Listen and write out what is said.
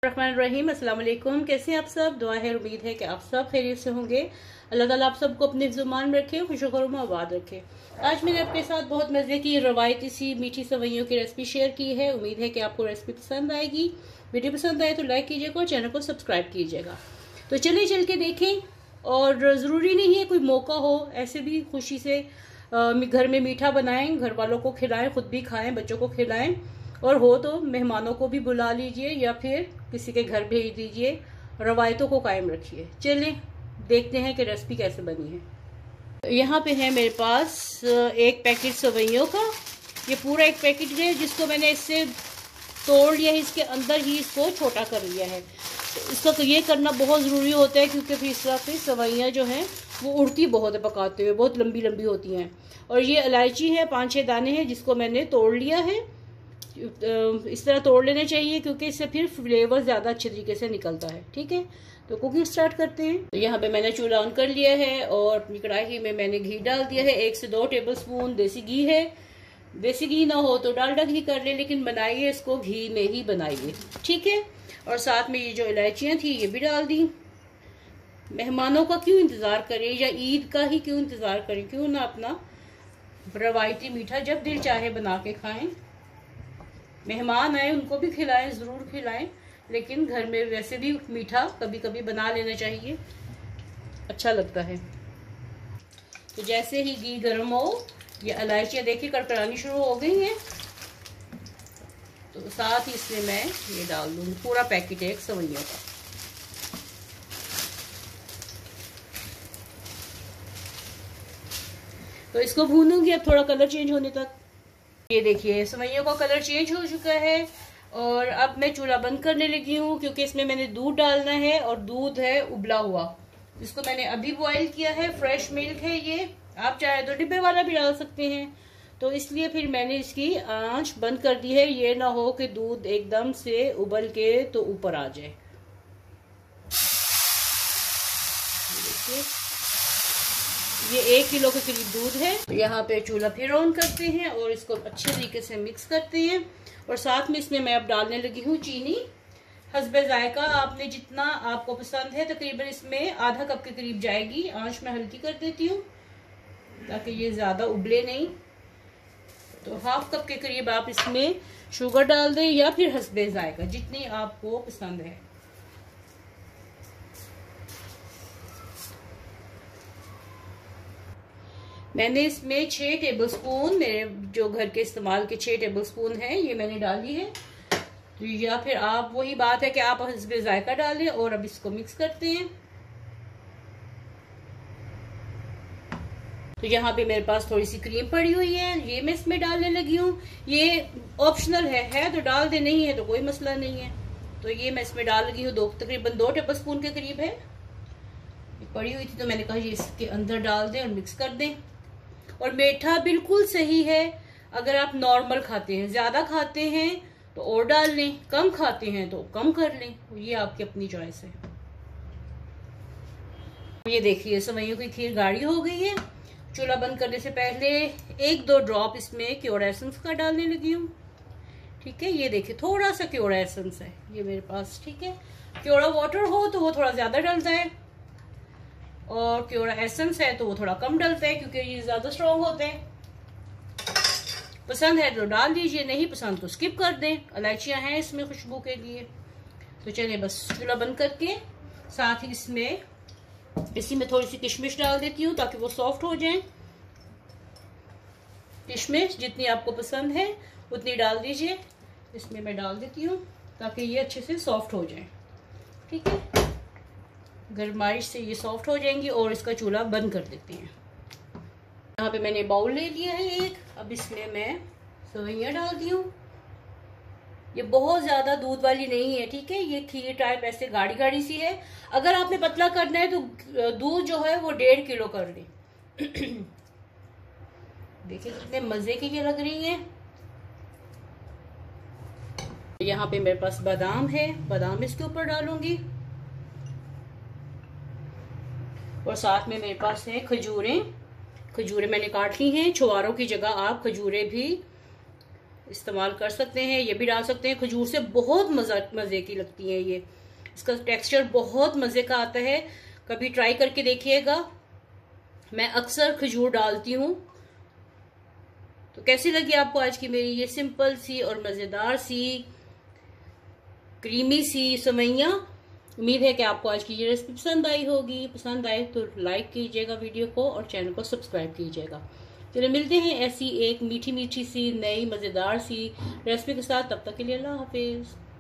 रहमान रहीम। अस्सलाम वालेकुम। कैसे हैं आप सब? दुआ है, उम्मीद है कि आप सब खैरियत से होंगे। अल्लाह ताला आप सबको अपने ज़ुबान में रखे, खुशखुश आबाद रखे। आज मैंने आपके साथ बहुत मज़े की रवायती सी मीठी सवैयों की रेसिपी शेयर की है। उम्मीद है कि आपको रेसिपी पसंद आएगी। वीडियो पसंद आए तो लाइक कीजिएगा और चैनल को सब्सक्राइब कीजिएगा। तो चलिए चल के देखें। और ज़रूरी नहीं है कोई मौका हो, ऐसे भी खुशी से घर में मीठा बनाएं, घर वालों को खिलाएं, खुद भी खाएं, बच्चों को खिलाएं, और हो तो मेहमानों को भी बुला लीजिए या फिर किसी के घर भेज दीजिए। रवायतों को कायम रखिए। चलिए देखते हैं कि रेसिपी कैसे बनी है। यहाँ पे है मेरे पास एक पैकेट सवैयों का। ये पूरा एक पैकेट है जिसको मैंने इससे तोड़ लिया है, इसके अंदर ही इसको छोटा कर लिया है। तो इसका ये करना बहुत ज़रूरी होता है क्योंकि फिर इस तरह से सवैयाँ जो हैं वो उड़ती बहुत है, पकाते हुए बहुत लंबी लंबी होती हैं। और ये इलायची है, 5-6 दाने हैं जिसको मैंने तोड़ लिया है। इस तरह तोड़ लेना चाहिए क्योंकि इससे फिर फ्लेवर ज़्यादा अच्छे तरीके से निकलता है। ठीक है, तो कुकिंग स्टार्ट करते हैं। तो यहाँ पे मैंने चूल्हा ऑन कर लिया है और अपनी कढ़ाई में मैंने घी डाल दिया है। 1 से 2 टेबलस्पून देसी घी है। देसी घी ना हो तो डालडा घी कर ले, लेकिन बनाइए इसको घी में ही बनाइए। ठीक है, और साथ में ये जो इलायचियाँ थी ये भी डाल दी। मेहमानों का क्यों इंतज़ार करें, या ईद का ही क्यों इंतज़ार करें, क्यों ना अपना रवायती मीठा जब दिल चाहे बना के खाएं। मेहमान आए उनको भी खिलाएं, ज़रूर खिलाएं, लेकिन घर में वैसे भी मीठा कभी कभी बना लेना चाहिए, अच्छा लगता है। तो जैसे ही घी गर्म हो, ये इलायचियाँ देखिए कड़कड़ानी शुरू हो गई हैं, तो साथ ही इसमें मैं ये डाल दूँगी पूरा पैकेट एक सवैयों का। तो इसको भूनूंगी अब थोड़ा कलर चेंज होने तक। ये देखिए सवैयों का कलर चेंज हो चुका है और अब मैं चूल्हा बंद करने लगी हूँ क्योंकि इसमें मैंने दूध डालना है और दूध है उबला हुआ, जिसको मैंने अभी बॉईल किया है। फ्रेश मिल्क है ये, आप चाहे तो डिब्बे वाला भी डाल सकते हैं। तो इसलिए फिर मैंने इसकी आंच बंद कर दी है। ये ना हो कि दूध एकदम से उबल के तो ऊपर आ जाए। ये 1 किलो के करीब दूध है। तो यहाँ पे चूल्हा फिर ऑन करते हैं और इसको अच्छे तरीके से मिक्स करते हैं। और साथ में इसमें मैं अब डालने लगी हूँ चीनी हस्बे जायका। आपने जितना आपको पसंद है, तकरीबन इसमें आधा कप के करीब जाएगी। आंच में हल्की कर देती हूँ ताकि ये ज़्यादा उबले नहीं। तो हाफ कप के करीब आप इसमें शुगर डाल दें या फिर हस्बे जायका, जितनी आपको पसंद है। मैंने इसमें 6 टेबलस्पून, मेरे जो घर के इस्तेमाल के 6 टेबलस्पून है, ये मैंने डाली है। तो या फिर आप, वही बात है कि आप हस्बे जायका डालें। और अब इसको मिक्स करते हैं। तो यहाँ पे मेरे पास थोड़ी सी क्रीम पड़ी हुई है, ये मैं इसमें डालने लगी हूँ। ये ऑप्शनल है तो डाल दे, नहीं है तो कोई मसला नहीं है। तो ये मैं इसमें डाल लगी हूँ, तकरीबन 2 टेबलस्पून के करीब है। पड़ी हुई थी तो मैंने कहा ये इसके अंदर डाल दें और मिक्स कर दें। और मीठा बिल्कुल सही है। अगर आप नॉर्मल खाते हैं, ज्यादा खाते हैं तो और डाल लें, कम खाते हैं तो कम कर लें, ये आपकी अपनी चॉइस है। ये देखिए सवैयों की खीर गाढ़ी हो गई है। चूल्हा बंद करने से पहले 1-2 ड्रॉप इसमें क्योर एसेंस का डालने लगी हूँ। ठीक है, ये देखिए थोड़ा सा क्योर एसेंस है ये मेरे पास। ठीक है, क्योरा वाटर हो तो वो थोड़ा ज्यादा डलता है और क्योरा एसेंस है तो वो थोड़ा कम डलता है क्योंकि ये ज्यादा स्ट्रॉन्ग होते हैं। पसंद है तो डाल दीजिए, नहीं पसंद तो स्किप कर दें। इलायचियां हैं इसमें खुशबू के लिए। तो चलिए बस चूल्हा बंद करके साथ ही इसी में थोड़ी सी किशमिश डाल देती हूँ ताकि वो सॉफ्ट हो जाए। किशमिश जितनी आपको पसंद है उतनी डाल दीजिए। इसमें मैं डाल देती हूँ ताकि ये अच्छे से सॉफ्ट हो जाए। ठीक है, गरमाइश से ये सॉफ्ट हो जाएंगी और इसका चूल्हा बंद कर देते हैं। यहाँ पे मैंने बाउल ले लिया है एक। अब इसमें मैं सवैयाँ डाल दी हूँ। ये बहुत ज्यादा दूध वाली नहीं है, ठीक है, ये खीर टाइप ऐसे गाढ़ी गाढ़ी सी है। अगर आपने पतला करना है तो दूध जो है वो 1.5 किलो कर लें। देखिए कितने मजे की ये लग रही है। यहाँ पे मेरे पास बादाम है, बादाम इसके ऊपर डालूंगी। और साथ में मेरे पास है खजूरें। खजूरें मैंने काट ली हैं। छुआरों की जगह आप खजूरें भी इस्तेमाल कर सकते हैं। ये भी डाल सकते हैं खजूर से, बहुत मज़े की लगती है ये। इसका टेक्सचर बहुत मज़े का आता है, कभी ट्राई करके देखिएगा। मैं अक्सर खजूर डालती हूँ। तो कैसी लगी आपको आज की मेरी ये सिंपल सी और मज़ेदार सी क्रीमी सी सेवइयाँ। उम्मीद है कि आपको आज की ये रेसिपी पसंद आई होगी। पसंद आए तो लाइक कीजिएगा वीडियो को और चैनल को सब्सक्राइब कीजिएगा। चलिए मिलते हैं ऐसी एक मीठी मीठी सी नई मज़ेदार सी रेसिपी के साथ। तब तक के लिए अल्लाह हाफिज़।